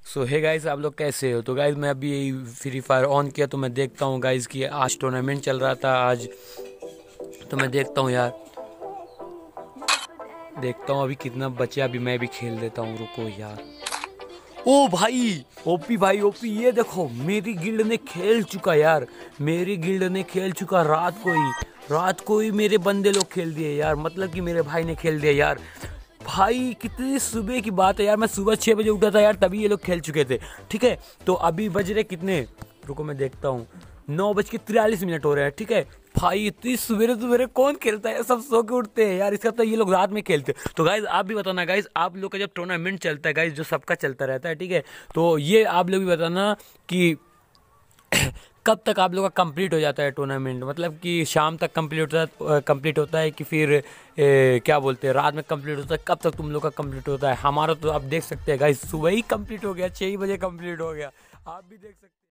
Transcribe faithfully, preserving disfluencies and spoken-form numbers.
सो hey guys, आप लोग कैसे हो? तो गाइस मैं अभी फ्री फायर ऑन किया तो मैं देखता हूँ गाइस कि आज टूर्नामेंट चल रहा था आज। तो मैं देखता हूँ यार, देखता हूँ अभी कितना बचे। अभी मैं भी खेल देता हूँ, रुको यार। ओ भाई, ओपी भाई ओपी, ये देखो मेरी गिल्ड ने खेल चुका यार। मेरी गिल्ड ने खेल चुका रात को ही। रात को ही मेरे बंदे लोग खेल दिए यार, मतलब कि मेरे भाई ने खेल दिया यार। भाई कितनी सुबह की बात है यार, मैं सुबह छः बजे उठा था यार, तभी ये लोग खेल चुके थे। ठीक है, तो अभी बज रहे कितने, रुको मैं देखता हूँ। नौ बज के तिरालीस मिनट हो रहे हैं। ठीक है भाई, इतनी सवेरे सवेरे कौन खेलता है? सब सो के उठते हैं यार, इसका तो ये लोग रात में खेलते हैं। तो गाइज आप भी बताना गाइज, आप लोग का जब टूर्नामेंट चलता है गाइज, जो सबका चलता रहता है, ठीक है, तो ये आप लोग भी बताना कि कब तक आप लोग का कंप्लीट हो जाता है टूर्नामेंट। मतलब कि शाम तक कंप्लीट होता है कंप्लीट होता है कि फिर ए, क्या बोलते हैं, रात में कंप्लीट होता है? कब तक तुम लोग का कंप्लीट होता है? हमारा तो आप देख सकते हैं गाइस, सुबह ही कंप्लीट हो गया, छः ही बजे कंप्लीट हो गया। आप भी देख सकते हैं।